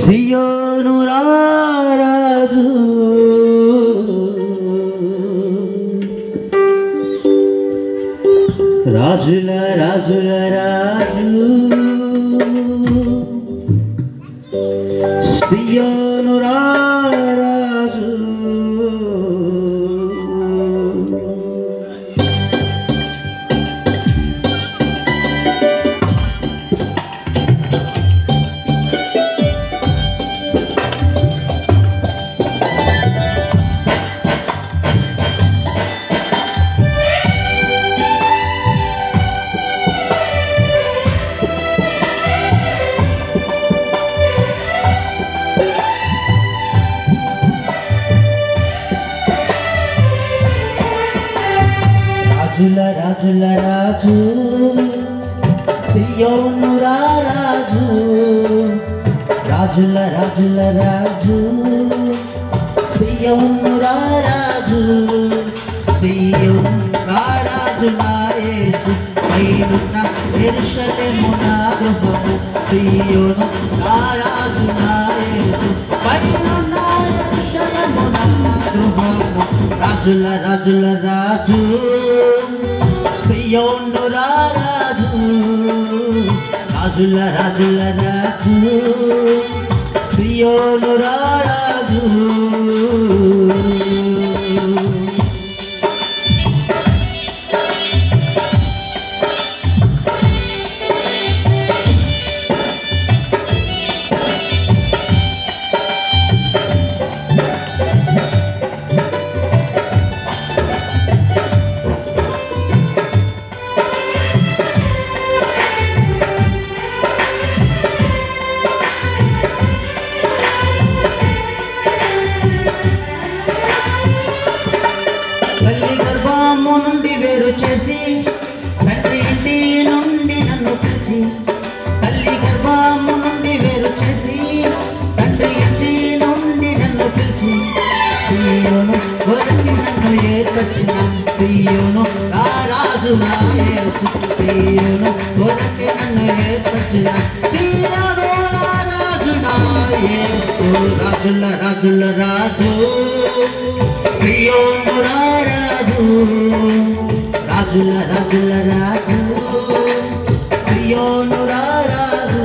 సియోను రారాజు రాజుల రాజుల రాజు సియోను రారాజు రాజుల రాజుల రాజు సియోను రారాజు రాజుల రాజుల రాజు సియోను రారాజు సియోను రారాజు నా యేసు పైనున్న యెరూషలేము నా గృహము సియోను రారాజు నా యేసు పైనున్న యెరూషలేము నా గృహము రాజుల రాజుల రాజు సియోను రారాజు రాజుల రాజుల రాజు సియోను రారాజు తల్లి గర్భము నుండి వేరు చేసి తండ్రి ఇంటి నుండి నన్ను పిలిచి తల్లి గర్భము నుండి వేరు చేసి తండ్రి ఇంటి నుండి నన్ను పిలిచి సియోను కొరకి నన్ను ఏర్పరిచిన సియోను రారాజు నా యేసు సియోను కొరకి నన్ను ఏర్పరిచిన సియోను రారాజు నా యేసు రాజుల రాజుల రాజు సియోను రారాజు రాజుల రాజుల రాజు సియోను రారాజు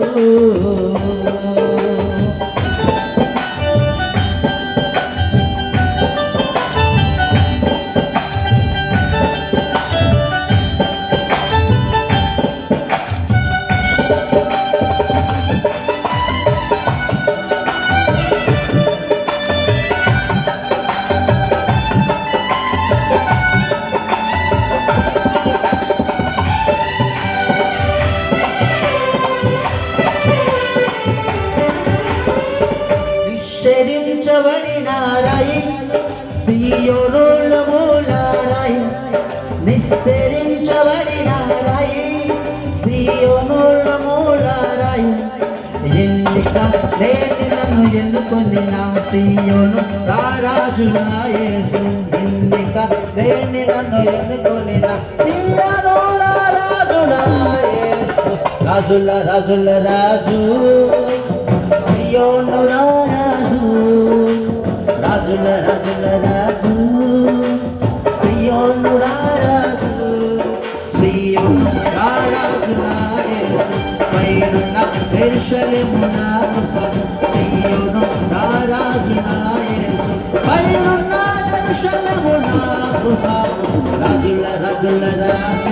నిషేధించబడిన రాయి సియోనులో మూలారాయి నిషేధించబడిన రాయి సియోనులో మూలారాయి ఎన్నిక లేని నన్ను ఎన్నుకొని నా సియోను రారాజు నా యేసు ఎన్నిక లేని నన్ను ఎన్నుకొని నా సియోను రారాజు నా యేసు రాజుల రాజుల రాజు సియోను రారాజు రాజుల రాజుల రాజు సియోను రారాజు సియోను రారాజు నా యేసు పైనున్న యెరూషలేము నా గృహము సియోను రారాజు నా యేసు పైనున్న యెరూషలేము నా గృహము రాజుల రాజుల రాజు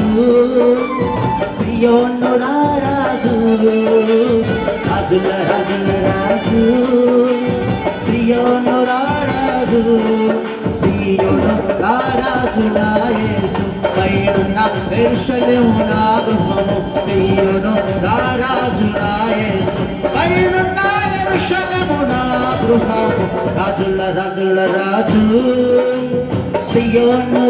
సియోను రారాజు రాజుల రాజుల రాజు సియోను రారాజు సియోను రారాజు నా యేసు పైనున్న యెరూషలేము నా గృహము సియోను రారాజు నా యేసు పైనున్న యెరూషలేము నా గృహము రాజుల రాజుల రాజు సియోను